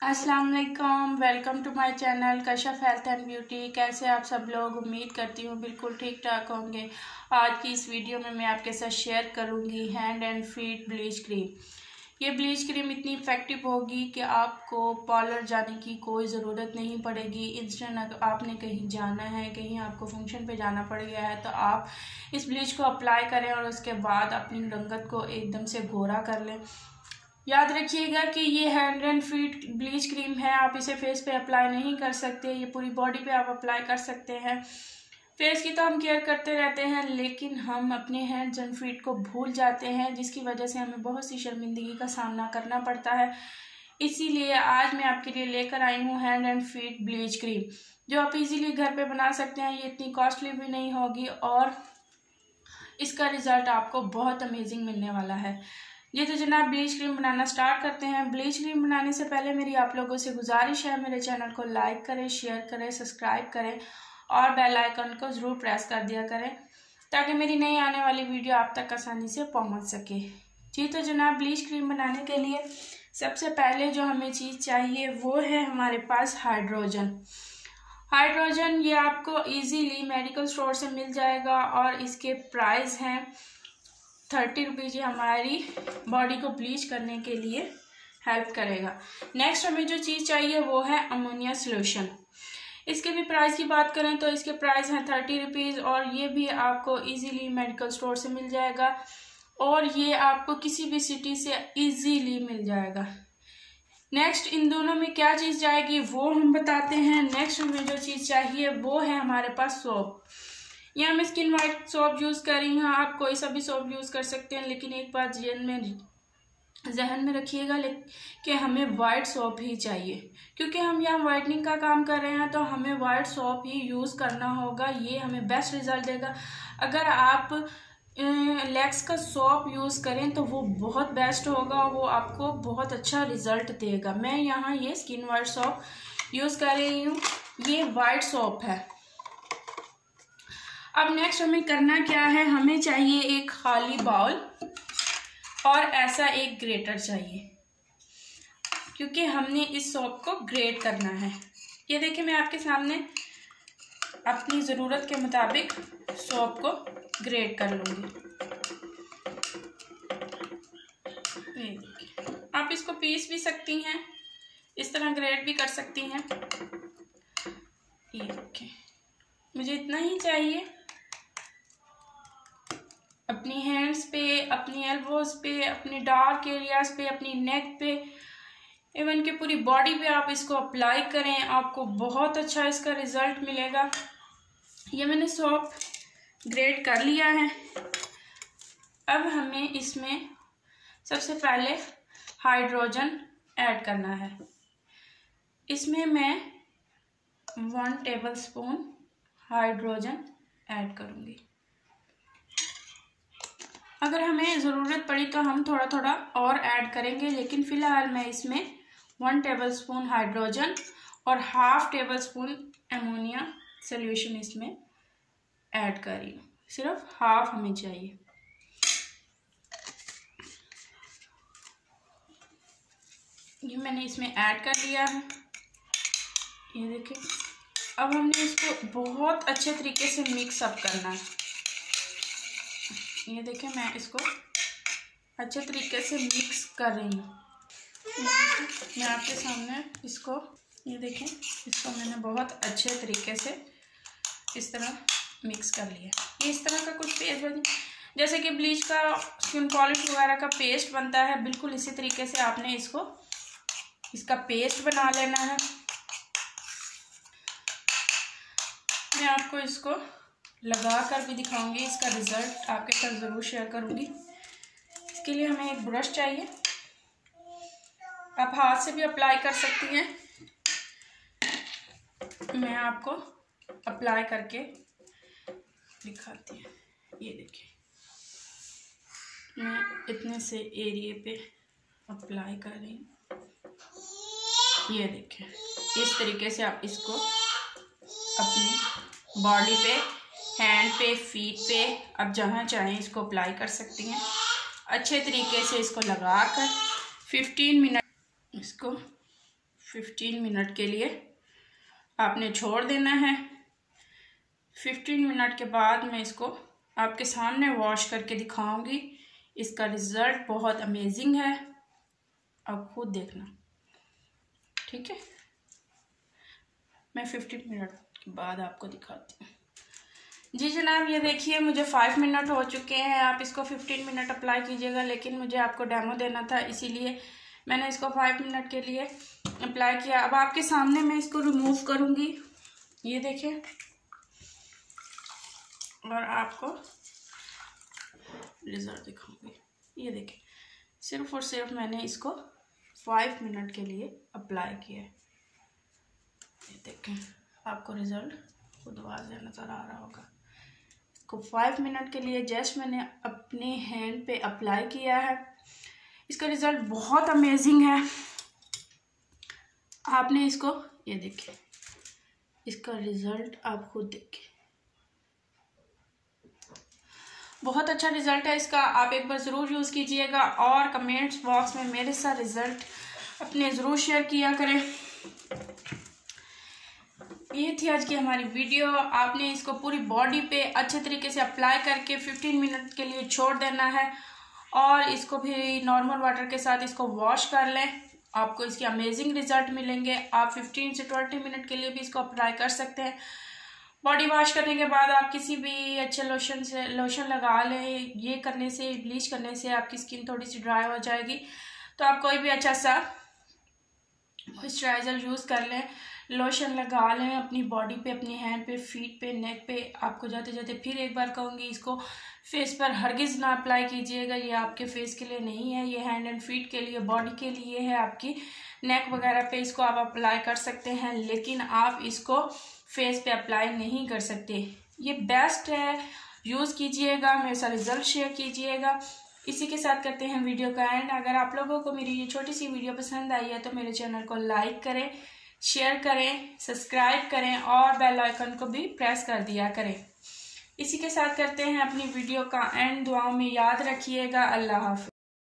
अस्सलाम वालेकुम, welcome to my channel Kashaf health and beauty. कैसे आप सब लोग? उम्मीद करती हूँ बिल्कुल ठीक ठाक होंगे। आज की इस वीडियो में मैं आपके साथ शेयर करूँगी hand and feet bleach cream. ये ब्लीच क्रीम इतनी इफ़ेक्टिव होगी कि आपको पार्लर जाने की कोई ज़रूरत नहीं पड़ेगी। इंस्टेंट आपने कहीं जाना है, कहीं आपको फंक्शन पे जाना पड़ गया है, तो आप इस ब्लीच को अप्लाई करें और उसके बाद अपनी रंगत को एकदम से गोरा कर लें। याद रखिएगा कि ये hand and feet bleach cream है, आप इसे फेस पे अप्लाई नहीं कर सकते। ये पूरी बॉडी पे आप अप्लाई कर सकते हैं। फेस की तो हम केयर करते रहते हैं, लेकिन हम अपने हैंड्स एंड फीट को भूल जाते हैं, जिसकी वजह से हमें बहुत सी शर्मिंदगी का सामना करना पड़ता है। इसीलिए आज मैं आपके लिए लेकर आई हूँ hand and feet bleach cream, जो आप इजीली घर पे बना सकते हैं। ये इतनी कॉस्टली भी नहीं होगी और इसका रिजल्ट आपको बहुत अमेजिंग मिलने वाला है। ये तो जनाब ब्लीच क्रीम बनाना स्टार्ट करते हैं। ब्लीच क्रीम बनाने से पहले मेरी आप लोगों से गुजारिश है, मेरे चैनल को लाइक करें, शेयर करें, सब्सक्राइब करें और बेल आइकन को ज़रूर प्रेस कर दिया करें, ताकि मेरी नई आने वाली वीडियो आप तक आसानी से पहुंच सके। जी तो जनाब ब्लीच क्रीम बनाने के लिए सबसे पहले जो हमें चीज़ चाहिए वो है हमारे पास हाइड्रोजन। हाइड्रोजन ये आपको ईजीली मेडिकल स्टोर से मिल जाएगा और इसके प्राइस हैं 30 रुपीज़। ये हमारी बॉडी को ब्लीच करने के लिए हेल्प करेगा। नेक्स्ट हमें जो चीज़ चाहिए वो है अमोनिया सोल्यूशन। इसके भी प्राइस की बात करें तो इसके प्राइस हैं 30 रुपीज़ और ये भी आपको इजीली मेडिकल स्टोर से मिल जाएगा और ये आपको किसी भी सिटी से इजीली मिल जाएगा। नेक्स्ट इन दोनों में क्या चीज़ जाएगी वो हम बताते हैं। नेक्स्ट हमें जो चीज़ चाहिए वो है हमारे पास सोप। यहाँ मैं स्किन वाइट सोप यूज़ कर रही हूँ, आप कोई सा भी सोप यूज़ कर सकते हैं, लेकिन एक बात जहन में रखिएगा कि हमें वाइट सोप ही चाहिए, क्योंकि हम यहाँ वाइटनिंग का काम कर रहे हैं, तो हमें वाइट सोप ही यूज़ करना होगा। ये हमें बेस्ट रिजल्ट देगा। अगर आप लैक्स का सोप यूज़ करें तो वो बहुत बेस्ट होगा, वो आपको बहुत अच्छा रिजल्ट देगा। मैं यहाँ ये स्किन वाइट सोप यूज़ कर रही हूँ, ये वाइट सोप है। अब नेक्स्ट हमें करना क्या है, हमें चाहिए एक खाली बाउल और ऐसा एक ग्रेटर चाहिए, क्योंकि हमने इस सोप को ग्रेट करना है। ये देखिए मैं आपके सामने अपनी ज़रूरत के मुताबिक सोप को ग्रेट कर लूँगी। आप इसको पीस भी सकती हैं, इस तरह ग्रेट भी कर सकती हैं। ये देखिए मुझे इतना ही चाहिए। अपनी हैंड्स पे, अपनी एल्बोज पे, अपनी डार्क एरियाज पे, अपनी नेक पे, इवन कि पूरी बॉडी पे आप इसको अप्लाई करें, आपको बहुत अच्छा इसका रिजल्ट मिलेगा। ये मैंने सोप ग्रेट कर लिया है। अब हमें इसमें सबसे पहले हाइड्रोजन ऐड करना है। इसमें मैं 1 टेबलस्पून हाइड्रोजन ऐड करूँगी। अगर हमें ज़रूरत पड़ी तो हम थोड़ा थोड़ा और ऐड करेंगे, लेकिन फ़िलहाल मैं इसमें 1 टेबलस्पून हाइड्रोजन और 1/2 टेबलस्पून अमोनिया सॉल्यूशन इसमें ऐड कर रही हूँ। सिर्फ हाफ हमें चाहिए। ये मैंने इसमें ऐड कर दिया है। ये देखिए अब हमने इसको बहुत अच्छे तरीके से मिक्स अप करना है। ये देखिए मैं इसको अच्छे तरीके से मिक्स कर रही हूँ। मैं आपके सामने इसको, ये देखें, इसको मैंने बहुत अच्छे तरीके से इस तरह मिक्स कर लिया। ये इस तरह का कुछ पेस्ट बन, जैसे कि ब्लीच का स्किन पॉलिश वगैरह का पेस्ट बनता है, बिल्कुल इसी तरीके से आपने इसका पेस्ट बना लेना है। मैं आपको इसको लगा कर भी दिखाऊंगी, इसका रिज़ल्ट आपके साथ ज़रूर शेयर करूंगी। इसके लिए हमें एक ब्रश चाहिए, आप हाथ से भी अप्लाई कर सकती हैं। मैं आपको अप्लाई करके दिखाती हूँ। ये देखिए मैं इतने से एरिया पे अप्लाई कर रही हूँ। ये देखिए इस तरीके से आप इसको अपनी बॉडी पे, हैंड पे, फीट पे, आप जहाँ चाहें इसको अप्लाई कर सकती हैं। अच्छे तरीके से इसको लगाकर 15 मिनट इसको 15 मिनट के लिए आपने छोड़ देना है। 15 मिनट के बाद मैं इसको आपके सामने वॉश करके दिखाऊंगी। इसका रिज़ल्ट बहुत अमेजिंग है, आप खुद देखना, ठीक है। मैं 15 मिनट के बाद आपको दिखाती हूँ। जी जनाब, ये देखिए मुझे 5 मिनट हो चुके हैं। आप इसको 15 मिनट अप्लाई कीजिएगा, लेकिन मुझे आपको डेमो देना था, इसीलिए मैंने इसको 5 मिनट के लिए अप्लाई किया। अब आपके सामने मैं इसको रिमूव करूँगी, ये देखें, और आपको रिजल्ट दिखाऊंगी। ये देखें, सिर्फ और सिर्फ मैंने इसको 5 मिनट के लिए अप्लाई किया है। ये देखें, आपको रिजल्ट खुद वाज़ेह नज़र आ रहा होगा। इसको 5 मिनट के लिए जस्ट मैंने अपने हैंड पे अप्लाई किया है। इसका रिज़ल्ट बहुत अमेजिंग है। आपने इसको, ये देखें, इसका रिज़ल्ट आप खुद देखें, बहुत अच्छा रिज़ल्ट है इसका। आप एक बार ज़रूर यूज़ कीजिएगा और कमेंट्स बॉक्स में मेरे साथ रिज़ल्ट अपने ज़रूर शेयर किया करें। ये थी आज की हमारी वीडियो। आपने इसको पूरी बॉडी पे अच्छे तरीके से अप्लाई करके 15 मिनट के लिए छोड़ देना है और इसको भी नॉर्मल वाटर के साथ इसको वॉश कर लें। आपको इसके अमेजिंग रिज़ल्ट मिलेंगे। आप 15 से 20 मिनट के लिए भी इसको अप्लाई कर सकते हैं। बॉडी वॉश करने के बाद आप किसी भी अच्छे लोशन लगा लें। ये करने से, ब्लीच करने से आपकी स्किन थोड़ी सी ड्राई हो जाएगी, तो आप कोई भी अच्छा सा मॉइस्चराइज़र यूज़ कर लें, लोशन लगा लें अपनी बॉडी पे, अपनी हैंड पे, फीट पे, नेक पे। आपको जाते जाते फिर एक बार कहूँगी, इसको फेस पर हरगिज़ ना अप्लाई कीजिएगा। ये आपके फेस के लिए नहीं है, ये हैंड एंड फीट के लिए, बॉडी के लिए है। आपकी नेक वगैरह पे इसको आप अप्लाई कर सकते हैं, लेकिन आप इसको फेस पे अप्लाई नहीं कर सकते। ये बेस्ट है, यूज़ कीजिएगा, मेरे साथ रिजल्ट शेयर कीजिएगा। इसी के साथ करते हैं वीडियो का एंड। अगर आप लोगों को मेरी ये छोटी सी वीडियो पसंद आई है तो मेरे चैनल को लाइक करें, शेयर करें, सब्सक्राइब करें और बेल आइकन को भी प्रेस कर दिया करें। इसी के साथ करते हैं अपनी वीडियो का एंड। दुआओं में याद रखिएगा। अल्लाह हाफ़िज़।